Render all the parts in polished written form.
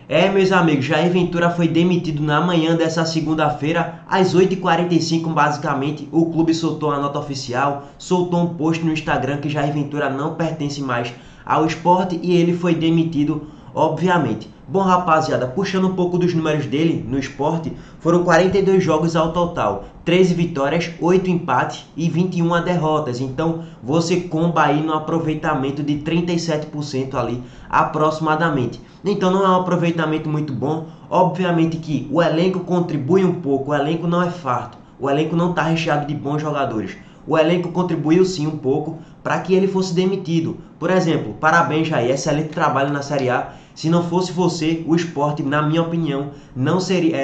Meus amigos, Jair Ventura foi demitido na manhã dessa segunda-feira, às 8h45, basicamente. O clube soltou a nota oficial, soltou um post no Instagram que Jair Ventura não pertence mais ao esporte e ele foi demitido, obviamente. Bom, rapaziada, puxando um pouco dos números dele no esporte, foram 42 jogos ao total, 13 vitórias, 8 empates e 21 derrotas. Então, você comba aí no aproveitamento de 37% ali, aproximadamente. Então, não é um aproveitamento muito bom. Obviamente que o elenco contribui um pouco, o elenco não é farto, o elenco não está recheado de bons jogadores. O elenco contribuiu sim um pouco para que ele fosse demitido. Por exemplo, parabéns Jair, excelente trabalho na Série A. Se não fosse você, o Sport, na minha opinião, não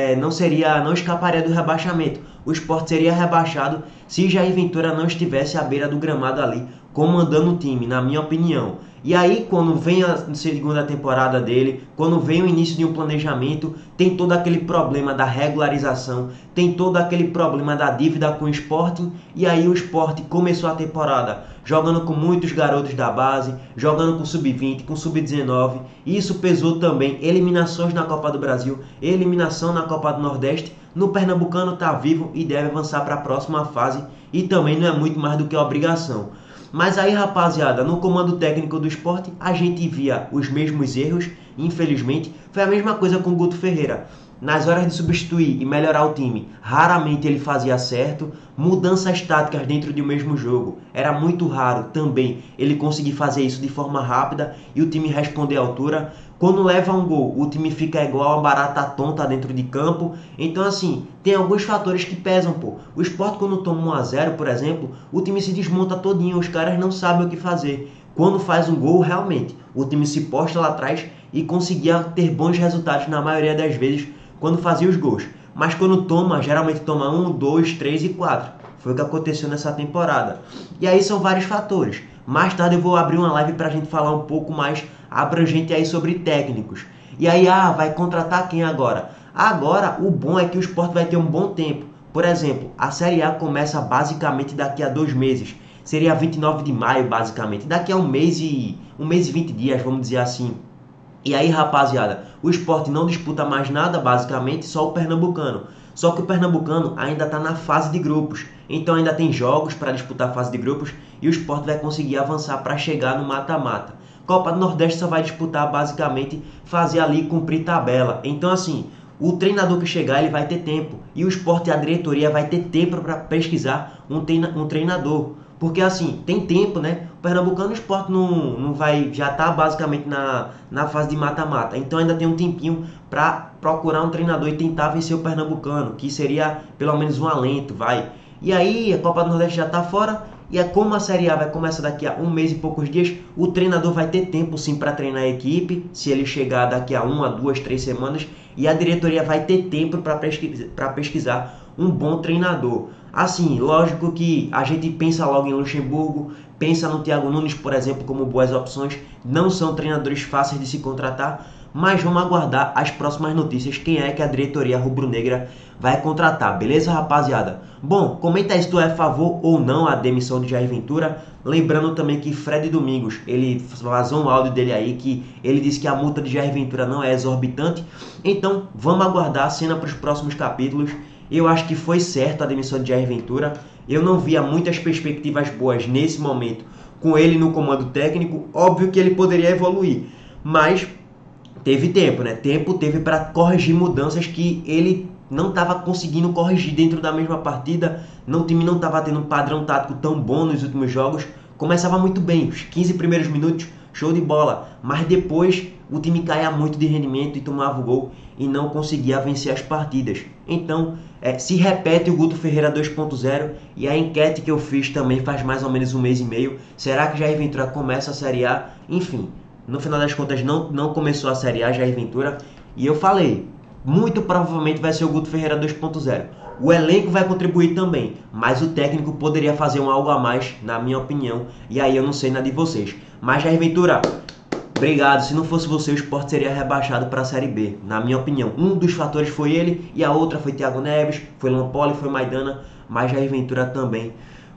escaparia do rebaixamento. O Sport seria rebaixado se Jair Ventura não estivesse à beira do gramado ali, comandando o time, na minha opinião. E aí, quando vem a segunda temporada dele, quando vem o início de um planejamento, tem todo aquele problema da regularização, tem todo aquele problema da dívida com o Sporting, e aí o Sport começou a temporada jogando com muitos garotos da base, jogando com sub-20, com sub-19, e isso pesou também eliminações na Copa do Brasil, eliminação na Copa do Nordeste. No Pernambucano está vivo e deve avançar para a próxima fase, e também não é muito mais do que obrigação. Mas aí, rapaziada, no comando técnico do Sport, a gente via os mesmos erros, infelizmente. Foi a mesma coisa com o Guto Ferreira. Nas horas de substituir e melhorar o time, raramente ele fazia certo. Mudanças táticas dentro de um mesmo jogo, era muito raro também ele conseguir fazer isso de forma rápida e o time responder à altura. Quando leva um gol, o time fica igual a barata tonta dentro de campo. Então, assim, tem alguns fatores que pesam, pô. O Sport, quando toma 1-0, por exemplo, o time se desmonta todinho, os caras não sabem o que fazer. Quando faz um gol, realmente, o time se posta lá atrás e conseguia ter bons resultados na maioria das vezes quando fazia os gols. Mas quando toma, geralmente toma 1, 2, 3 e 4. Foi o que aconteceu nessa temporada. E aí são vários fatores. Mais tarde eu vou abrir uma live para a gente falar um pouco mais abrangente aí sobre técnicos. E aí, vai contratar quem agora? Agora, o bom é que o Sport vai ter um bom tempo. Por exemplo, a Série A começa basicamente daqui a 2 meses. Seria 29 de maio, basicamente. Daqui a um mês e 20 dias, vamos dizer assim. E aí, rapaziada, o Sport não disputa mais nada, basicamente, só o Pernambucano. Só que o Pernambucano ainda está na fase de grupos, então ainda tem jogos para disputar a fase de grupos e o Sport vai conseguir avançar para chegar no mata-mata. Copa do Nordeste só vai disputar basicamente fazer ali cumprir tabela. Então assim, o treinador que chegar ele vai ter tempo e o Sport e a diretoria vai ter tempo para pesquisar um treinador. Porque assim, tem tempo, né? O Pernambucano, o Sport não vai, já tá basicamente na fase de mata-mata. Então ainda tem um tempinho para procurar um treinador e tentar vencer o Pernambucano, que seria pelo menos um alento, vai. E aí a Copa do Nordeste já tá fora, e é como a Série A vai começar daqui a um mês e poucos dias, o treinador vai ter tempo sim para treinar a equipe, se ele chegar daqui a 1, 2, 3 semanas, e a diretoria vai ter tempo para pesquisar um bom treinador. Assim, lógico que a gente pensa logo em Luxemburgo, pensa no Thiago Nunes, por exemplo, como boas opções. Não são treinadores fáceis de se contratar, mas vamos aguardar as próximas notícias, quem é que a diretoria rubro-negra vai contratar, beleza, rapaziada? Bom, comenta aí se tu é a favor ou não a demissão de Jair Ventura. Lembrando também que Fred Domingos, ele vazou um áudio dele aí que ele disse que a multa de Jair Ventura não é exorbitante. Então, vamos aguardar a cena para os próximos capítulos. Eu acho que foi certo a demissão de Jair Ventura. Eu não via muitas perspectivas boas nesse momento com ele no comando técnico. Óbvio que ele poderia evoluir, mas teve tempo, né? Tempo teve para corrigir mudanças que ele não estava conseguindo corrigir dentro da mesma partida. O time não estava tendo um padrão tático tão bom nos últimos jogos. Começava muito bem, os 15 primeiros minutos, show de bola. Mas depois o time caía muito de rendimento e tomava o gol e não conseguia vencer as partidas. Então, se repete o Guto Ferreira 2.0 e a enquete que eu fiz também faz mais ou menos um mês e meio. Será que Jair Ventura começa a Série A? Enfim, no final das contas não começou a Série A Jair Ventura. E eu falei, muito provavelmente vai ser o Guto Ferreira 2.0. O elenco vai contribuir também, mas o técnico poderia fazer algo a mais, na minha opinião. E aí eu não sei na de vocês. Mas Jair Ventura, obrigado. Se não fosse você, o Sport seria rebaixado para a Série B, na minha opinião. Um dos fatores foi ele e a outra foi Thiago Neves, foi Lampoli, foi Maidana, mas Jair Ventura também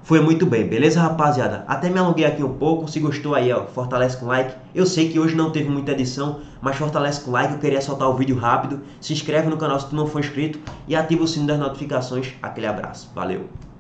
Foi muito bem, beleza, rapaziada? Até me alonguei aqui um pouco, se gostou aí, ó, fortalece com like. Eu sei que hoje não teve muita edição, mas fortalece com like, eu queria soltar o vídeo rápido. Se inscreve no canal se tu não for inscrito e ativa o sino das notificações. Aquele abraço, valeu!